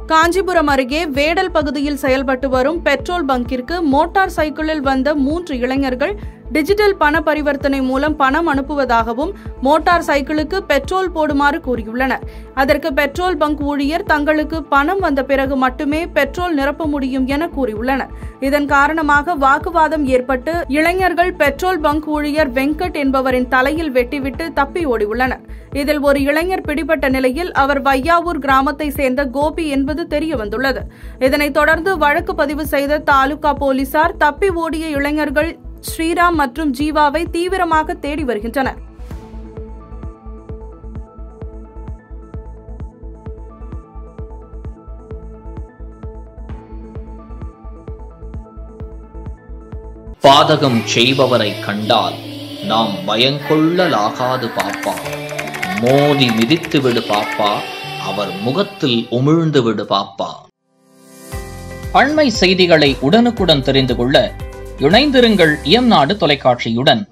காஞ்சிபுரம் அருகே வேடல் பகுதியில் செயல்பட்டு வரும் பெட்ரோல் பங்கிற்கு மோட்டார் சைக்கிளில் வந்த 3 இளைஞர்கள் டிஜிட்டல் பண பரிவர்த்தனை மூலம் பணம் அனுப்புவதாகவும் மோட்டார் சைக்கிளுக்கு பெட்ரோல் போடுமாறு கூறியுள்ளனர். அதற்கு பெட்ரோல் பங்க் ஊழியர் தங்களுக்கு பணம் வந்த பிறகு மட்டுமே பெட்ரோல் நிரப்ப முடியும் என கூறியுள்ளனர். இதன் காரணமாக வாக்குவாதம் ஏற்பட்டு இளைஞர்கள் பெட்ரோல் பங்க் ஊழியர் வெங்கட் என்பவரின் தலையில் வெட்டிவிட்டு தப்பி ஓடியுள்ளனர். இதில் ஒரு இளைஞர் பிடிபட்ட நிலையில் அவர் வையாவூர் கிராமத்தை சேர்ந்த கோபி என்பது தெரியவந்துள்ளது. இதனைத் தொடர்ந்து வழக்கு பதிவு செய்த தாலுகா போலீசார் தப்பி ஓடிய இளைஞர்கள் ஸ்ரீராம் மற்றும் ஜீவாவை தீவிரமாக தேடி வருகின்றனர். பாதகம் செய்பவரை கண்டால் நாம் பயங்கொள்ளலாகாது பாப்பா, மோதி மிதித்து விடு பாப்பா, அவர் முகத்தில் உமிழ்ந்து விடு பாப்பா. அண்மை செய்திகளை உடனுக்குடன் தெரிந்து கொள்ள இணைந்திருங்கள் NADU தொலைக்காட்சியுடன்.